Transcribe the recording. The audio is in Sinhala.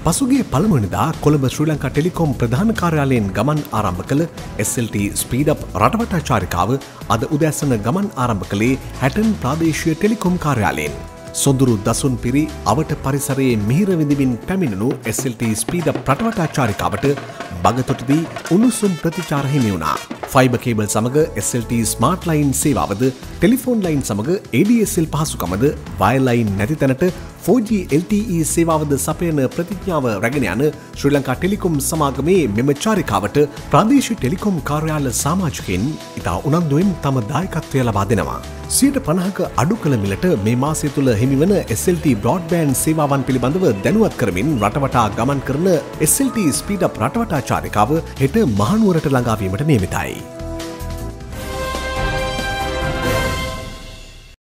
පසුගිය පළමුවනිදා කොළඹ ශ්‍රී ලංකා ටෙලිකොම් ප්‍රධාන කාර්යාලයෙන් ගමන් ආරම්භ කළ SLT ස්පීඩ් අප් රටවටා චාරිකාව අද උදෑසන ගමන් ආරම්භ කළේ හැටන් ප්‍රාදේශීය ටෙලිකොම් කාර්යාලයෙන්. සොඳුරු දසුන් පිරි අවට පරිසරයේ මිහිර විඳිමින් පැමිණුණු SLT ස්පීඩ් අප් රටවටා චාරිකාවට බගතොටදී උණුසුම් ප්‍රතිචාර හිමි වුණා. ෆයිබර් කේබල් සමග SLT ස්මාර්ට් ලයින් සේවාවද ටෙලිෆෝන් ලයින් සමග ADSL පහසුකමද වයර් ලයින් නැති තැනට 4G LTE සේවාවද සපයන ප්‍රතිඥාව රැගෙන යන ශ්‍රී ලංකා ටෙලිකොම් සමාගමේ මෙම චාරිකාවට ප්‍රාදේශීය ටෙලිකොම් කාර්යාල සමාජිකයින් ඉතා උනන්දුවෙන් තම දායකත්වය ලබා දෙනවා. 50%ක අඩු කළ මිලට මේ මාසය තුළ හිමිවන SLT බ්‍රෝඩ්බෑන්ඩ් සේවාවන් පිළිබඳව දැනුවත් කරමින් රටවටා ගමන් කරන SLT ස්පීඩ් අප් රටවටා චාරිකාව හෙට මහනුවරට ළඟා වීමට නියමිතයි.